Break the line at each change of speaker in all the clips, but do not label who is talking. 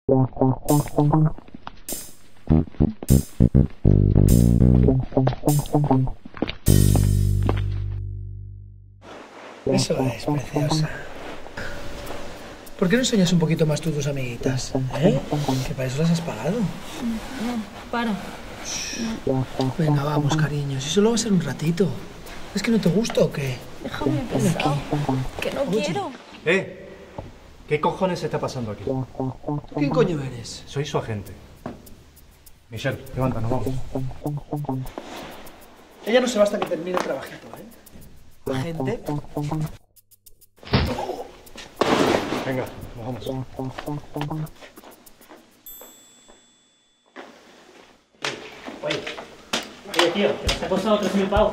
Eso es, preciosa. ¿Por qué no enseñas un poquito más tú tus amiguitas? ¿Eh? Que para eso las has pagado.
No, para.
Venga, vamos, cariño. Si solo va a ser un ratito. ¿Es que no te gusta o qué?
Déjame pesado. Que no quiero.
¿Qué cojones está pasando aquí?
¿Quién coño eres?
Soy su agente. Michelle, levanta, nos vamos.
Ella no se va hasta que termine el trabajito, ¿eh? Agente.
Venga, nos vamos.
Oye, tío, que nos ha costado 3.000 pavos.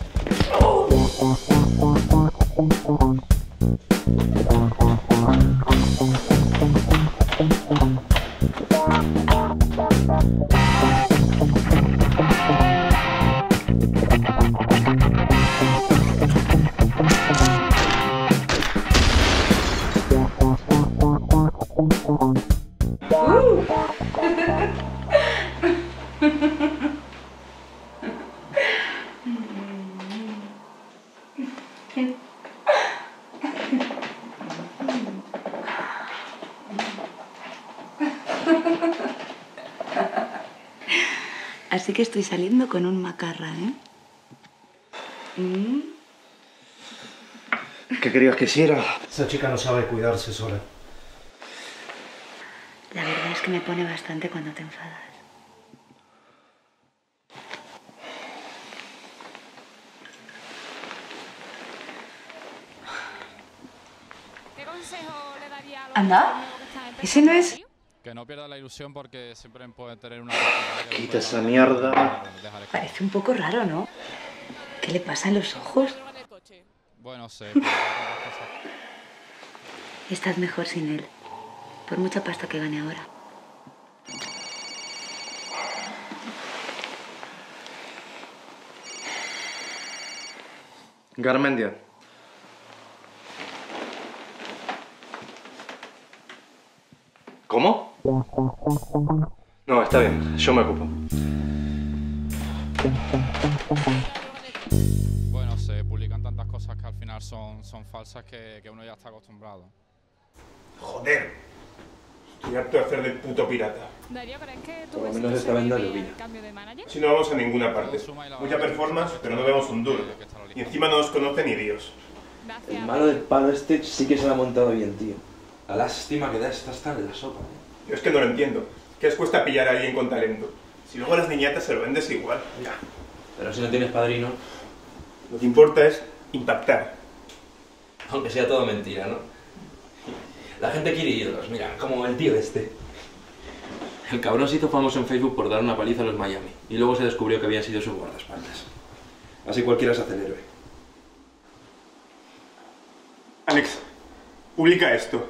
Así que estoy saliendo con un macarra, ¿eh?
¿Qué querías que hiciera? Esa chica no sabe cuidarse sola.
La verdad es que me pone bastante cuando te enfadas.
¿Qué consejo le daría a los
Anda, ese no es...
Que no pierda la ilusión porque siempre puede tener una...
Quita esa mierda.
Parece un poco raro, ¿no? ¿Qué le pasa en los ojos?
Bueno, sé.
Estás mejor sin él. Por mucha pasta que gane ahora.
Garmendia. ¿Cómo? No, está bien, yo me ocupo.
Bueno, se publican tantas cosas que al final son falsas que uno ya está acostumbrado.
Joder. Estoy harto de hacer del puto pirata.
Darío, ¿crees que tú
Por lo
ves
menos
que
esta
se
venda
vive
lo vi.
el cambio de manager?
Si no vamos a ninguna parte. Mucha performance, pero no vemos un duro. Y encima no nos conoce ni Dios.
Gracias.
El malo del palo este sí que se lo ha montado bien, tío. La lástima que da esta estar en la sopa, ¿eh?
Yo es que no lo entiendo. ¿Qué os cuesta pillar a alguien con talento? Si luego a las niñatas se lo vendes igual.
Ya. Pero si no tienes padrino...
Lo que importa es impactar.
Aunque sea todo mentira, ¿no? La gente quiere ídolos, mira, como el tío este. El cabrón se hizo famoso en Facebook por dar una paliza a los Miami. Y luego se descubrió que habían sido sus guardaespaldas. Así cualquiera se hace el héroe.
Alex, publica esto.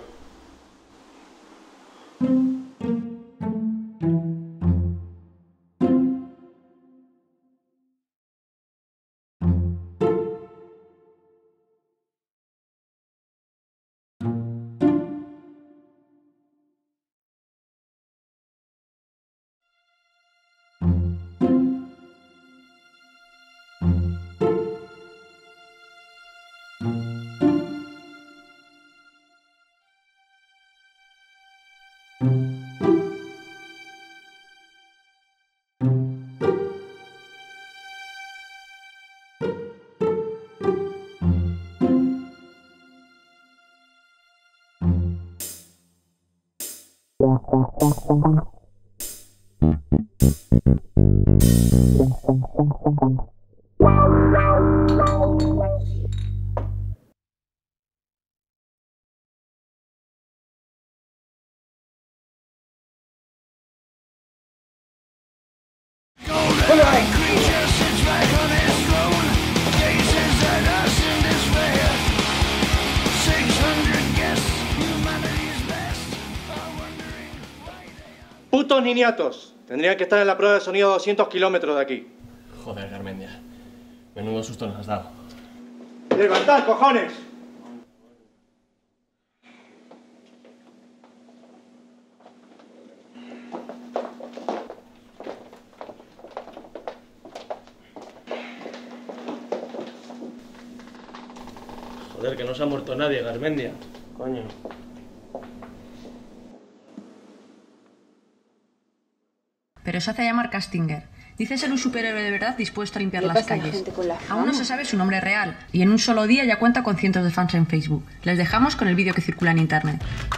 ¡Putos niñatos! Tendrían que estar en la prueba de sonido a 200 kilómetros de aquí.
Joder, Garmendia. Menudo susto nos has dado.
¡Levantad, cojones!
Joder, que no se ha muerto nadie, Garmendia. Coño.
Pero se hace llamar Castinger. Dice ser un superhéroe de verdad dispuesto a limpiar las calles. Aún no se sabe su nombre real y en un solo día ya cuenta con cientos de fans en Facebook. Les dejamos con el vídeo que circula en internet.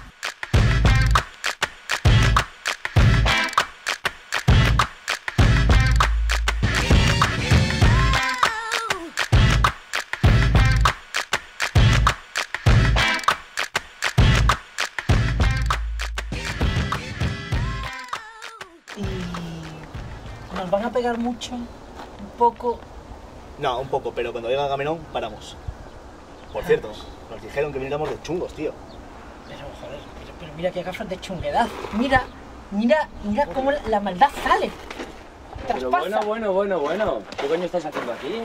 ¿Nos van a pegar mucho? ¿Un poco?
No, un poco, pero cuando llega Agamenón, paramos. Por cierto, nos dijeron que viniéramos de chungos, tío.
Pero, joder, pero mira qué gafas de chunguedad. Mira cómo la maldad sale. Traspasa.
Pero bueno. ¿Qué coño estás haciendo aquí,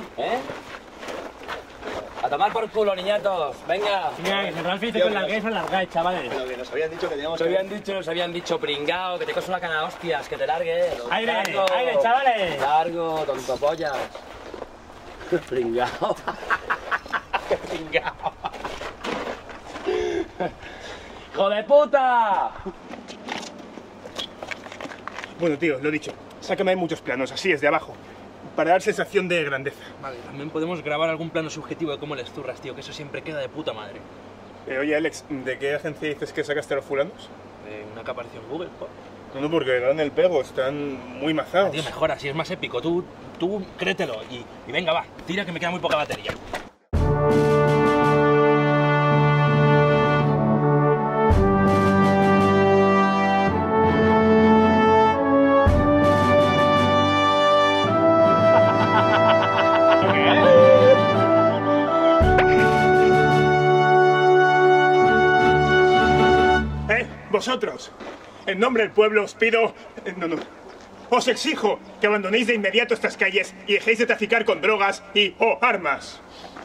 A tomar por culo, niñatos. Venga.
Mira, que se Ralph dice con las gays os largáis, chavales.
Pero que nos habían dicho que teníamos
Nos habían dicho, pringao, que te coso la cana hostias, que te largues.
¡Aire,
Largo,
aire, chavales!
Largo, tonto pollas. Pringao.
¡Qué pringao!
¡Hijo de puta!
Bueno, tío, lo dicho. Sácame muchos planos, así es, de abajo. Para dar sensación de grandeza.
Vale, también podemos grabar algún plano subjetivo de cómo les zurras, tío, que eso siempre queda de puta madre.
Oye, Alex, ¿de qué agencia dices que sacaste a los fulanos?
De una que apareció en Google,
No, porque dan el pego, están muy mazados.
Tío, mejor, así es más épico. Tú créetelo y venga, va, tira que me queda muy poca batería.
Vosotros, en nombre del pueblo os pido... Os exijo que abandonéis de inmediato estas calles y dejéis de traficar con drogas y o armas.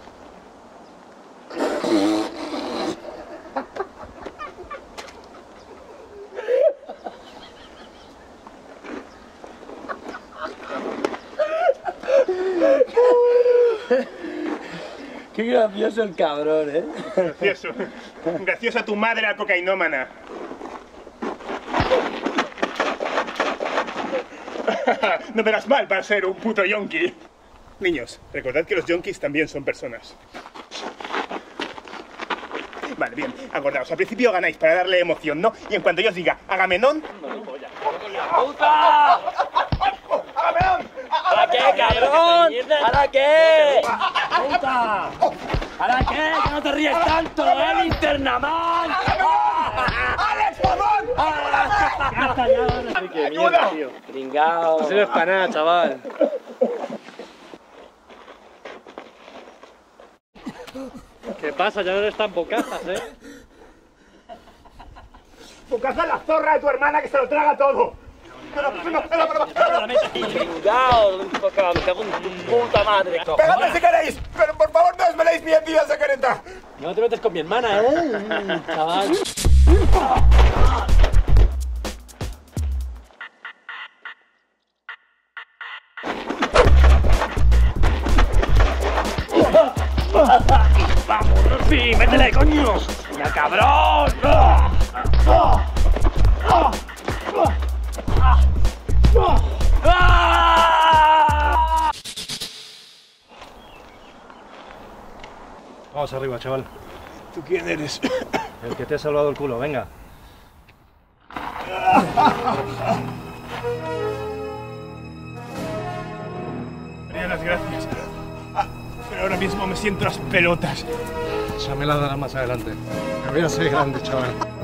Qué gracioso el cabrón,
Gracioso. Graciosa tu madre la cocainómana. No me das mal para ser un puto yonki. Niños, recordad que los yonkis también son personas. Vale, bien, acordaos. Al principio ganáis para darle emoción, ¿no? Y en cuanto yo os diga Agamenón...
¡Puta!
¡Agamenón!
¿Para qué, cabrón? ¿Para qué? ¡Puta! ¿Para qué? ¡Que no te ríes tanto, Linternaman!
¡Alex, mamón!
¡Qué mierda, tío! Pringao.
No sirves para nada, chaval. ¿Qué pasa? Ya no eres tan bocazas,
¡Bocaza la zorra de tu hermana que se lo traga todo!
¡Pringao! Me cago en tu puta madre.
¡Pegadme si queréis! ¡Pero por favor no desveléis mi identidad secreta!
No te metes con mi hermana, chaval. ¡Vamos, Rosy! ¡Métele, coño! ¡Ya, cabrón!
Vamos arriba, chaval.
¿Tú quién eres?
El que te ha salvado el culo, venga.
Daría las gracias. Pero ahora mismo me siento las pelotas.
Esa me la dará más adelante. Me voy a ser grande, chaval.